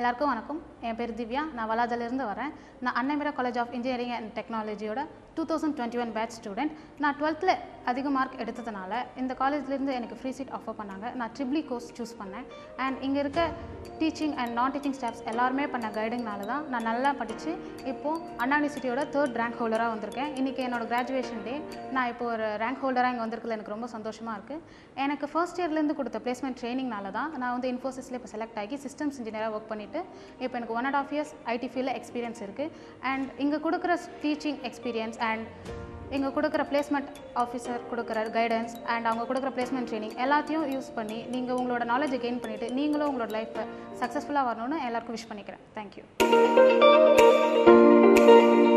எல்லாருக்கும் வணக்கம். என் பேர் திவ்யா. நான் வலாஜிலிருந்து வரேன். நான் Annai Mira College of Engineering and Technology ஓட 2021 பேட்ச் ஸ்டூடெண்ட். நான் 12th அதிக மார்க் எடுத்ததுனால இந்த காலேஜ்லேருந்து எனக்கு ஃப்ரீ சீட் ஆஃபர் பண்ணாங்க. நான் ட்ரிபிள் கோர்ஸ் சூஸ் பண்ணேன். அண்ட் இங்கே இருக்க டீச்சிங் அண்ட் நான் டீச்சிங் ஸ்டாஃப்ஸ் எல்லாருமே பண்ண கைடிங்னால தான் நான் நல்லா படித்து இப்போது அண்ணா யூனிவர்சிட்டியோட 3rd ரேங்க் ஹோல்டராக வந்திருக்கேன். இன்றைக்கி என்னோடய கிராஜுவேஷன் டே. நான் இப்போ ஒரு ரேங்க் ஹோல்டராக இங்கே வந்திருக்கல எனக்கு ரொம்ப சந்தோஷமாக இருக்குது. எனக்கு ஃபர்ஸ்ட் இயர்லேருந்து கொடுத்த பிளேஸ்மெண்ட் ட்ரைனிங்னால தான் நான் வந்து இன்ஃபோசிஸில் இப்போ செலக்ட் ஆகி சிஸ்டம்ஸ் இன்ஜினியராக ஒர்க் பண்ணிவிட்டு இப்போ எனக்கு 1.5 years ஐடி ஃபீல்டில் எக்ஸ்பீரியன்ஸ் இருக்குது. அண்ட் இங்கே கொடுக்குற டீச்சிங் எக்ஸ்பீரியன்ஸ் அண்ட் இங்கே கொடுக்குற பிளேஸ்மெண்ட் ஆஃபீஸர் கொடுக்குற கைடன்ஸ் அண்ட் அவங்க கொடுக்குற பிளேஸ்மெண்ட் ட்ரைனிங் எல்லாத்தையும் யூஸ் பண்ணி நீங்கள் உங்களோட நாலேஜை கெயின் பண்ணிவிட்டு நீங்களும் உங்களோட லைஃப்பை சக்ஸஸ்ஃபுல்லாக வரணும்னு எல்லாருக்கும் விஷ் பண்ணிக்கிறேன். தேங்க்யூ.